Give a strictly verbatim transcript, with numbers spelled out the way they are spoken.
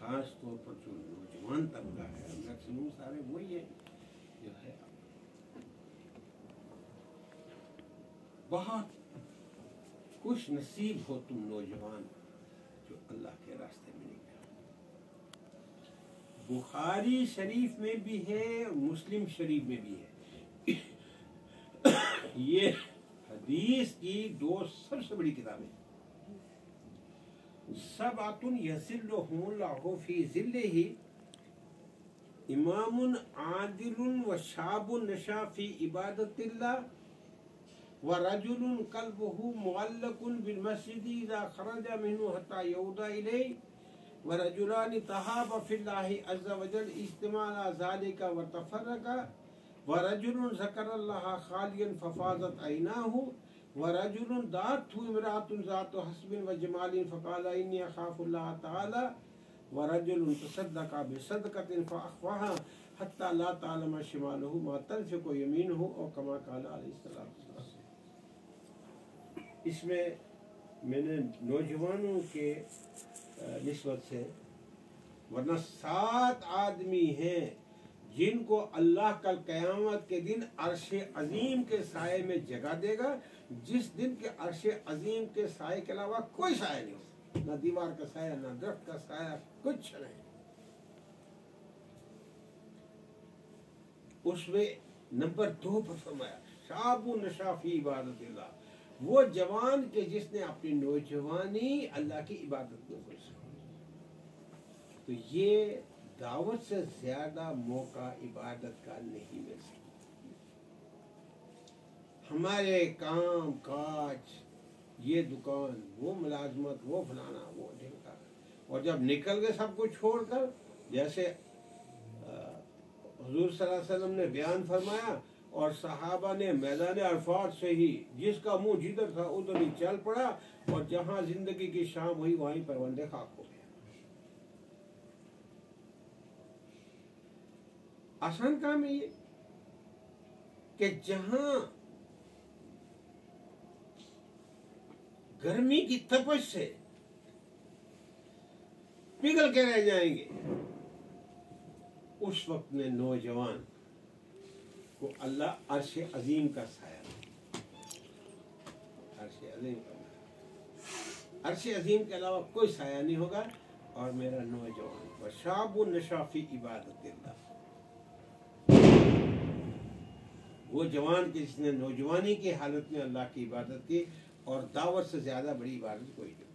खास तौर पर जो नौजवान तबका है, मैक्सिमम सारे वही है जो है बहुत खुश नसीब हो तुम नौजवान जो अल्लाह के रास्ते में निकले। बुखारी शरीफ में भी है, मुस्लिम शरीफ में भी है। ये हदीस की दो सबसे बड़ी किताबें। सबातुन यज़िल्लुहुमुल्लाहु फी ज़िल्लिही, इमामुन आदिलुन व शाबुन नशा फी इबादतिल्लाह, व रजुलुन कल्बुहु मुअल्लकुन बिल मस्जिदि इज़ा खरजा मिन्हु हत्ता यऊदा इलैहि, व रजुलानि तहाबा फिल्लाहि अज़्ज़ा व जल इज्तिमा अला ज़ालिका व तफर्रका, व रजुलुन ज़करल्लाह खालियन फफाज़त ऐनाहु, व रजुलुन दाअतहु इम्राअतुन ज़ातु हस्बिन व जमालिन फ़क़ाला इन्नी अख़ाफ़ुल्लाह तआला, व रजुलुन तसद्दक़ा बिसदक़तिन फ़अख़फ़ाहा हत्ता ला तअलम शिमालुहु मा तनफ़िक़ु यमीनुहु, औ कमा क़ाला अलैहिस्सलातु वस्सलाम। इसमें मैंने नौजवानों के निस्बत से, वरना सात आदमी हैं जिनको अल्लाह कल क़यामत के दिन अर्शे अजीम के साये में जगह देगा, जिस दिन के अर्शे अजीम के साये के अलावा कोई साया नहीं हो, ना दीवार का साया, ना दरख्त का साया, कुछ नहीं। उसमें नंबर दो पर फरमाया शाबु नशा फी इबादतिल्लाह, वो जवान के जिसने अपनी नौजवानी अल्लाह की इबादत में गुजारी। तो ये दावत से ज्यादा मौका इबादत का नहीं मिल सकता। हमारे काम काज, ये दुकान, वो मुलाजमत, वो फलाना, वो ढिमका, और जब निकल गए सब कुछ छोड़कर, जैसे हुजूर सल्लल्लाहु अलैहि वसल्लम ने बयान फरमाया और सहाबा ने मैदान अरफात से ही जिसका मुंह जिधर था उधर ही चल पड़ा, और जहां जिंदगी की शाम हुई वहीं पर वंदे खाक हो गया। आसान काम है ये कि जहां गर्मी की तपश से पिघल के रह जाएंगे, उस वक्त में नौजवान को अल्लाह अर्शे अजीम का साया, अर्शे अजीम का, अर्शे अजीम के अलावा कोई साया नहीं होगा। और मेरा नौजवान व शाबुन नशा फी इबादतिल्लाह, वो जवान के जिसने नौजवानी की हालत में अल्लाह की इबादत की, और दावत से ज्यादा बड़ी इबादत कोई नहीं।